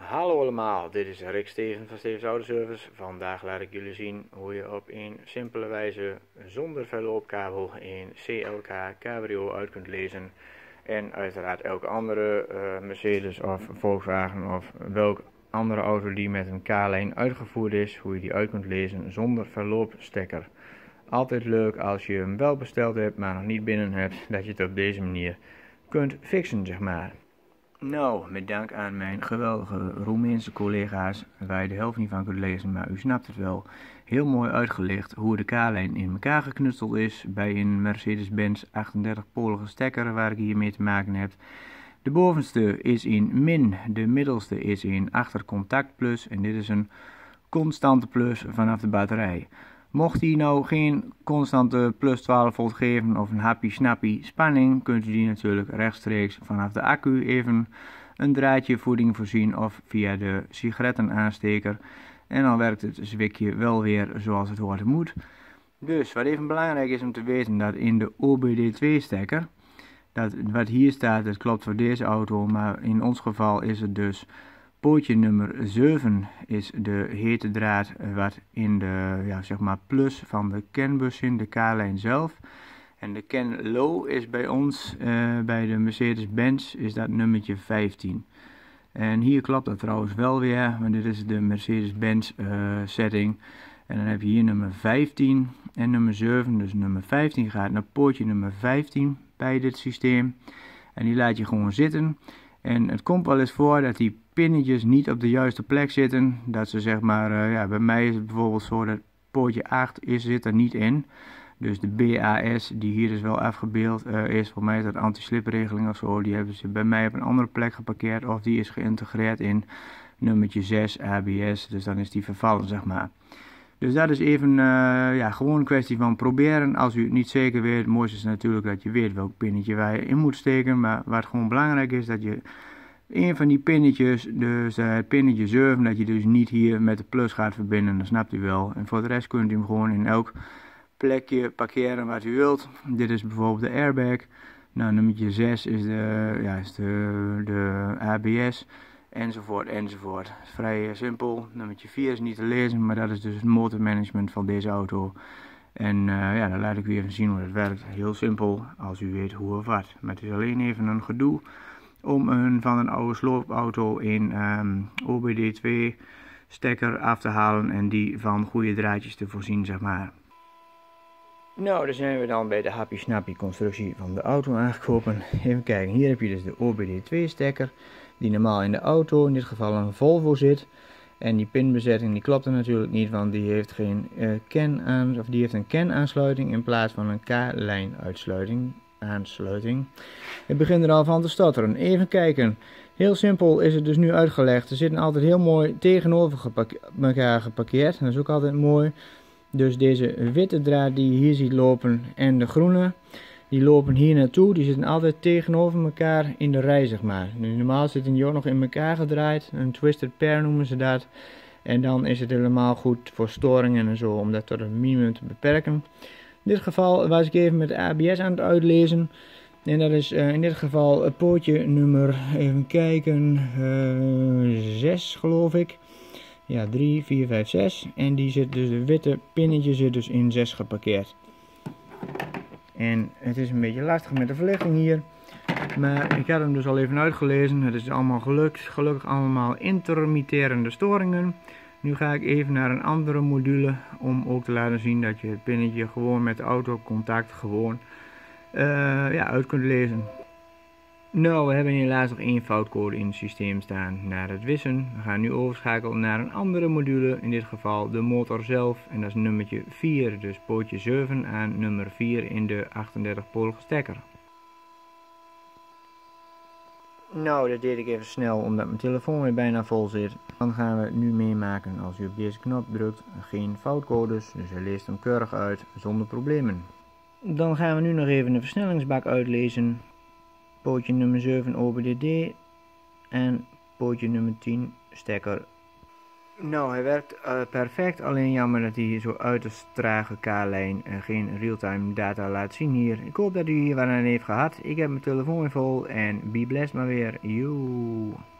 Hallo allemaal, dit is Rick Steven van Stevens Autoservice. Vandaag laat ik jullie zien hoe je op een simpele wijze zonder verloopkabel een CLK cabrio uit kunt lezen. En uiteraard elke andere Mercedes of Volkswagen of welke andere auto die met een K-lijn uitgevoerd is, hoe je die uit kunt lezen zonder verloopstekker. Altijd leuk als je hem wel besteld hebt, maar nog niet binnen hebt, dat je het op deze manier kunt fixen, zeg maar. Nou, met dank aan mijn geweldige Roemeense collega's, waar je de helft niet van kunt lezen, maar u snapt het wel, heel mooi uitgelicht hoe de K-lijn in elkaar geknutseld is bij een Mercedes-Benz 38-polige stekker waar ik hiermee te maken heb. De bovenste is in min, de middelste is in achtercontact plus en dit is een constante plus vanaf de batterij. Mocht die nou geen constante plus 12 volt geven of een happy snappy spanning, kunt u die natuurlijk rechtstreeks vanaf de accu even een draadje voeding voorzien of via de sigarettenaansteker. En dan werkt het zwikje wel weer zoals het hoort en moet. Dus wat even belangrijk is om te weten, dat in de OBD2 stekker, dat wat hier staat, dat klopt voor deze auto, maar in ons geval is het dus pootje nummer 7 is de hete draad wat in de zeg maar plus van de CAN-bus in de K-lijn zelf. En de CAN low is bij ons, bij de Mercedes-Benz, is dat nummertje 15. En hier klopt dat trouwens wel weer, want dit is de Mercedes-Benz setting. En dan heb je hier nummer 15 en nummer 7. Dus nummer 15 gaat naar pootje nummer 15 bij dit systeem. En die laat je gewoon zitten. En het komt wel eens voor dat die pinnetjes niet op de juiste plek zitten. Dat ze zeg maar, bij mij is het bijvoorbeeld zo dat pootje 8 zit er niet in. Dus de BAS die hier dus wel afgebeeld is, voor mij is dat anti-slipregeling of zo. Die hebben ze bij mij op een andere plek geparkeerd of die is geïntegreerd in nummertje 6 ABS. Dus dan is die vervallen zeg maar. Dus dat is even gewoon een kwestie van proberen. Als u het niet zeker weet, het mooiste is natuurlijk dat je weet welk pinnetje waar je in moet steken. Maar wat gewoon belangrijk is, dat je een van die pinnetjes, dus het pinnetje 7, dat je dus niet hier met de plus gaat verbinden. Dat snapt u wel. En voor de rest kunt u hem gewoon in elk plekje parkeren wat u wilt. Dit is bijvoorbeeld de airbag. Nou, nummertje 6 is de ABS. Enzovoort, enzovoort. Het is vrij simpel. Nummertje 4 is niet te lezen, maar dat is dus het motormanagement van deze auto. En dan laat ik u even zien hoe het werkt. Heel simpel, als u weet hoe of wat. Maar het is alleen even een gedoe om van een oude sloopauto een OBD2 stekker af te halen en die van goede draadjes te voorzien, zeg maar. Nou, dan zijn we dan bij de happy snappy constructie van de auto aangekomen. Even kijken, hier heb je dus de OBD2 stekker, die normaal in de auto, in dit geval een Volvo zit. En die pinbezetting die klopt er natuurlijk niet, want die heeft geen die heeft een CAN aansluiting in plaats van een K-lijn aansluiting. Het begint er al van te stotteren. Even kijken. Heel simpel is het dus nu uitgelegd. Ze zitten altijd heel mooi tegenover elkaar geparkeerd. Dat is ook altijd mooi. Dus deze witte draad die je hier ziet lopen en de groene, die lopen hier naartoe. Die zitten altijd tegenover elkaar in de rij, zeg maar. Nu, normaal zitten die ook nog in elkaar gedraaid. Een twisted pair noemen ze dat. En dan is het helemaal goed voor storingen en zo, om dat tot een minimum te beperken. In dit geval was ik even met de ABS aan het uitlezen. En dat is in dit geval het pootje nummer, even kijken, 6 geloof ik. Ja, 3, 4, 5, 6. En die zit dus, de witte pinnetje zit dus in 6 geparkeerd. En het is een beetje lastig met de verlichting hier. Maar ik had hem dus al even uitgelezen. Het is allemaal gelukt. Gelukkig allemaal intermitterende storingen. Nu ga ik even naar een andere module om ook te laten zien dat je het pinnetje gewoon met de autocontact gewoon uit kunt lezen. Nou, we hebben helaas nog één foutcode in het systeem staan naar het wissen. We gaan nu overschakelen naar een andere module, in dit geval de motor zelf. En dat is nummertje 4, dus pootje 7 aan nummer 4 in de 38-polige stekker. Nou, dat deed ik even snel omdat mijn telefoon weer bijna vol zit. Dan gaan we het nu meemaken als u op deze knop drukt. Geen foutcodes, dus hij leest hem keurig uit zonder problemen. Dan gaan we nu nog even de versnellingsbak uitlezen. Pootje nummer 7 OBD en pootje nummer 10 stekker. Nou, hij werkt perfect, alleen jammer dat hij zo uiterst trage K-lijn en geen realtime data laat zien hier. Ik hoop dat u hier wat aan heeft gehad. Ik heb mijn telefoon weer vol en be blessed maar weer. Joe.